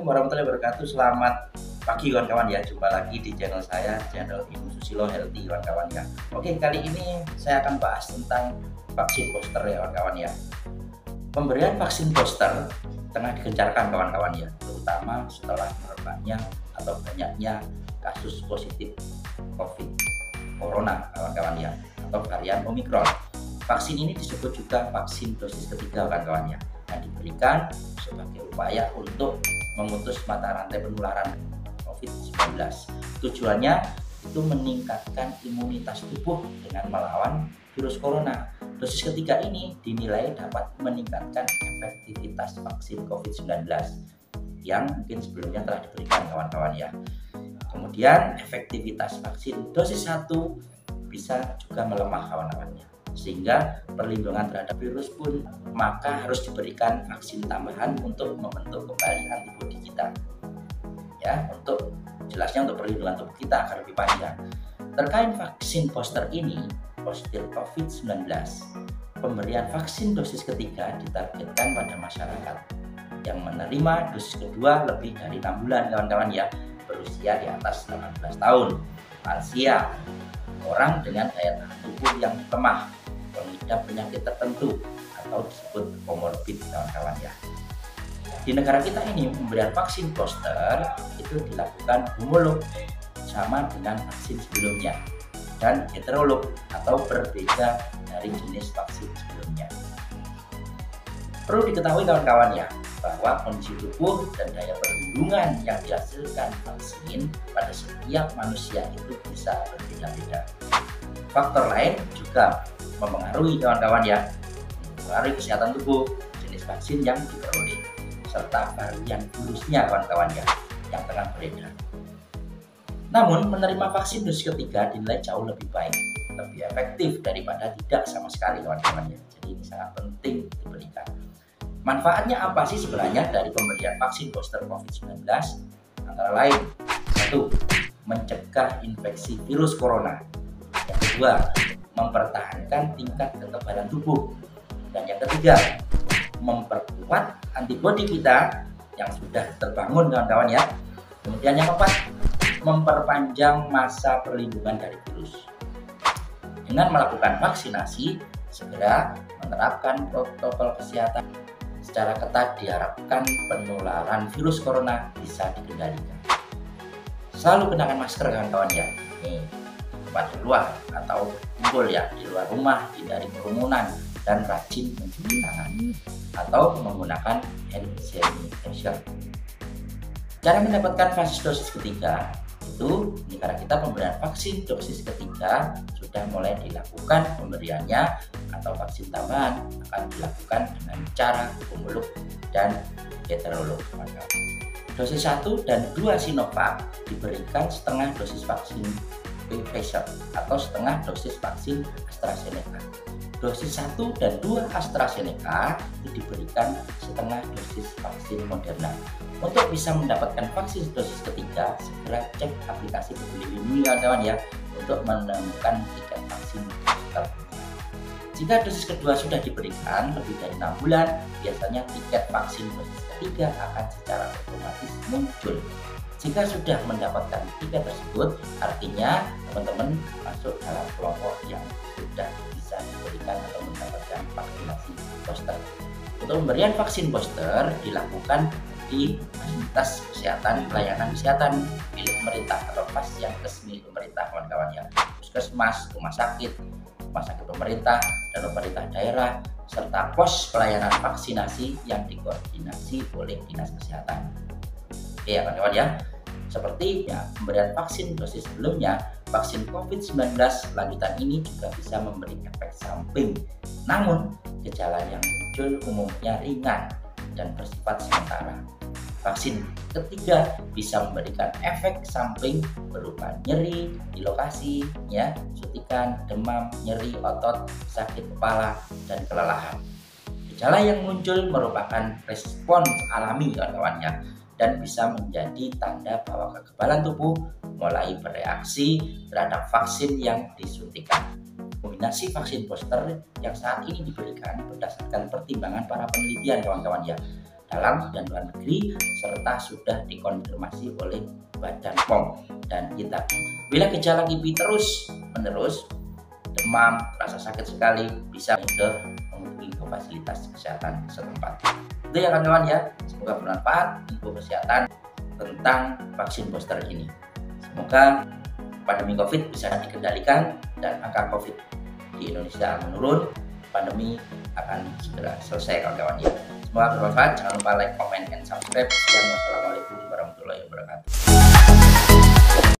warahmatullahi wabarakatuh. Selamat pagi kawan-kawan ya. Jumpa lagi di channel saya, channel Ibu Susilo Healthy kawan-kawan ya. Oke, kali ini saya akan bahas tentang vaksin booster ya kawan-kawan ya. Pemberian vaksin booster tengah digencarkan kawan-kawan ya, terutama setelah merebaknya atau banyaknya kasus positif COVID Corona kawan-kawan ya, atau varian Omicron. Vaksin ini disebut juga vaksin dosis ketiga kawan-kawan ya, yang diberikan sebagai upaya untuk memutus mata rantai penularan COVID-19. Tujuannya itu meningkatkan imunitas tubuh dengan melawan virus corona. Dosis ketiga ini dinilai dapat meningkatkan efektivitas vaksin COVID-19 yang mungkin sebelumnya telah diberikan kawan-kawan ya. Kemudian efektivitas vaksin dosis 1 bisa juga melemah kawan-kawannya, sehingga perlindungan terhadap virus pun maka harus diberikan vaksin tambahan untuk membentuk kembali antibodi kita ya, untuk jelasnya untuk perlindungan tubuh kita agar lebih panjang. Terkait vaksin booster ini, booster COVID-19, pemberian vaksin dosis ketiga ditargetkan pada masyarakat yang menerima dosis kedua lebih dari 6 bulan kawan-kawan ya, berusia di atas 18 tahun, lansia, orang dengan daya tahan tubuh yang lemah, pengidap penyakit tertentu atau disebut komorbid kawan-kawan ya. Di negara kita ini pemberian vaksin booster itu dilakukan homolog sama dengan vaksin sebelumnya dan heterolog atau berbeda dari jenis vaksin sebelumnya. Perlu diketahui kawan-kawan ya, bahwa kondisi tubuh dan daya perlindungan yang dihasilkan vaksin pada setiap manusia itu bisa berbeda-beda. Faktor lain juga mempengaruhi kawan-kawan ya, mempengaruhi kesehatan tubuh, jenis vaksin yang diperoleh, serta varian virusnya kawan-kawan ya, yang tengah beredar. Namun menerima vaksin dosis ketiga dinilai jauh lebih baik, lebih efektif daripada tidak sama sekali kawan-kawan ya. Jadi ini sangat penting diberikan. Manfaatnya apa sih sebenarnya dari pemberian vaksin booster COVID-19? Antara lain, 1. Mencegah infeksi virus corona. Yang kedua, mempertahankan tingkat kekebalan tubuh. Dan yang ketiga, memperkuat antibodi kita yang sudah terbangun kawan-kawan ya. Kemudian yang keempat, memperpanjang masa perlindungan dari virus. Dengan melakukan vaksinasi, segera menerapkan protokol kesehatan secara ketat, diharapkan penularan virus corona bisa dikendalikan. Selalu kenakan masker kawan-kawan ya. Nih, tempat keluar atau kumpul ya di luar rumah, hindari kerumunan dan rajin mencuci tangan atau menggunakan hand sanitizer. Cara mendapatkan vaksin dosis ketiga itu di negara kita pemberian vaksin dosis ketiga sudah mulai dilakukan pemberiannya, atau vaksin tambahan akan dilakukan dengan cara homolog dan heterolog. Dosis 1 dan 2 Sinovac diberikan setengah dosis vaksin Pfizer atau setengah dosis vaksin AstraZeneca. Dosis 1 dan 2 AstraZeneca itu diberikan setengah dosis vaksin Moderna. Untuk bisa mendapatkan vaksin dosis ketiga, segera cek aplikasi Peduli Lindungi kawan-kawan ya, untuk menemukan tiket vaksin booster. Jika dosis kedua sudah diberikan lebih dari 6 bulan, biasanya tiket vaksin dosis ketiga akan secara otomatis muncul. Jika sudah mendapatkan tiket tersebut, artinya teman-teman masuk dalam kelompok yang sudah bisa diberikan atau mendapatkan vaksinasi booster. Untuk pemberian vaksin booster dilakukan di fasilitas kesehatan, pelayanan kesehatan milik pemerintah atau Fasyankes milik pemerintah kawan-kawan ya, puskesmas, rumah sakit pemerintah dan pemerintah daerah, serta pos pelayanan vaksinasi yang dikoordinasi oleh dinas kesehatan. Oke ya kawan-kawan ya, seperti ya pemberian vaksin dosis sebelumnya, vaksin COVID-19 lanjutan ini juga bisa memberi efek samping. Namun gejala yang muncul umumnya ringan dan bersifat sementara. Vaksin ketiga bisa memberikan efek samping berupa nyeri di lokasi, ya, suntikan, demam, nyeri otot, sakit kepala, dan kelelahan. Gejala yang muncul merupakan respons alami kawan-kawan ya, dan bisa menjadi tanda bahwa kekebalan tubuh mulai bereaksi terhadap vaksin yang disuntikan. Kombinasi vaksin booster yang saat ini diberikan berdasarkan pertimbangan para penelitian kawan-kawan ya, dalam dan luar negeri, serta sudah dikonfirmasi oleh Badan POM dan kita. Bila gejala kipi terus menerus, demam, rasa sakit sekali, bisa menghubungi ke fasilitas kesehatan setempat. Itu ya kawan-kawan ya, semoga bermanfaat info kesehatan tentang vaksin booster ini. Semoga pandemi COVID bisa dikendalikan dan angka COVID di Indonesia menurun. Pandemi akan segera selesai kawan-kawan ya. Semoga bermanfaat. Jangan lupa like, comment, and subscribe. Wassalamualaikum warahmatullahi wabarakatuh.